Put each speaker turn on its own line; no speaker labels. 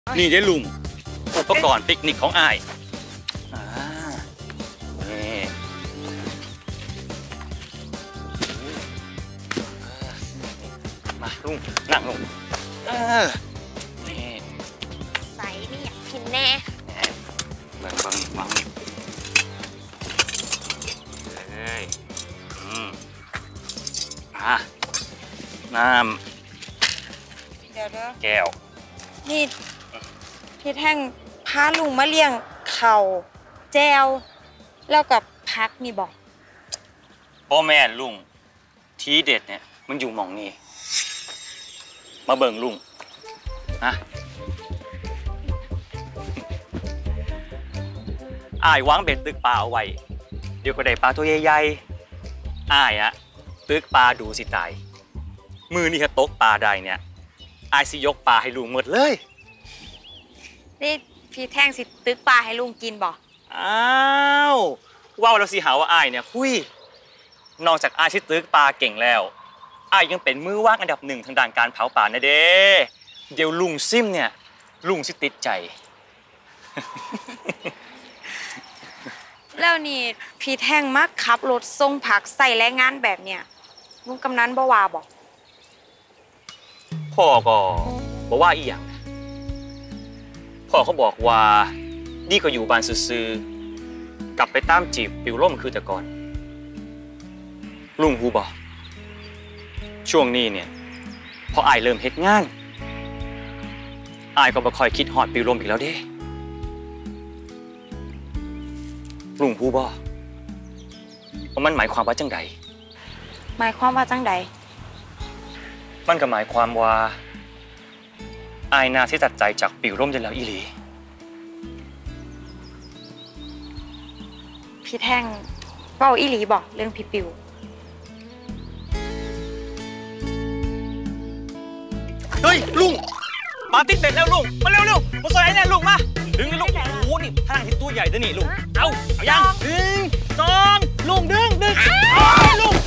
นี่ได้ลุงอุปกรณ์ปิกนิกของอ้ายนี่มาลุงนั่งลงนี่
ใส่ไม่อยากกินแน่
เบิ่งวางนี่เฮ้ยน้ำ
เดี๋ยว
แก้ว
นี่พี่แท่งพาลุงมาเลี้ยงเข่าแจวแล้วกับพักนี่บอก
พ่อแม่ลุงทีเด็ดเนี่ยมันอยู่หม่องนี้มาเบิ่งลุงนะอ้ายวางเบ็ดตึกปลาเอาไว้เดี๋ยวก็ได้ปลาตัวใหญ่ๆอ้ายอะตึกปลาดูสิตายมือนี่ถ้าตกปลาได้เนี่ยอ้ายสิยกปลาให้ลุงหมดเลย
นี่พี่แท่งสิตึกปลาให้ลุงกินบ่
อ้าวว้าวเราสิหาว่าอ้ายเนี่ยคุยนอกจากอ้ายที่ตึกปลาเก่งแล้วอ้ายยังเป็นมือว่างอันดับหนึ่งทางด้านการเผาปลานะเด้เดี๋ยวลุงซิมเนี่ยลุงสิติดใจ
แล้วนี่พี่แท่งมักขับรถส่งผักใส่แรงงานแบบเนี้ยลุงกำนันบ่ว่าบอก
พ่อก็บอกว่าอีหยังพ่อเขาบอกว่าดีก็อยู่บ้านซื่อๆกลับไปตามจีบปิวล่มคือแต่ก่อนลุงฮูบอกช่วงนี้เนี่ยพออายเริ่มเฮ็ดงานอายก็บ่ค่อยคิดฮอดปิวล่มอีกแล้วเด้ลุงฮูบอกว่ามันหมายความว่าจังใด
หมายความว่าจังใด
มันก็หมายความว่าอายน่าที่ตัดใจจากปิวล่มได้แล้วอีหลี
พี่แท่งเว้าอีหลีบอกเรื่องพี่ปิว
เฮ้ยลุงมาติดเบ็ดแล้วลุงมาเร็วมาใส่เนี่ยลุงมาดึงเลยลุงโอ้โหนี่ท่าที่ตัวใหญ่ด้วยนี่ลุงเอายัง1 2ลุงดึงลุง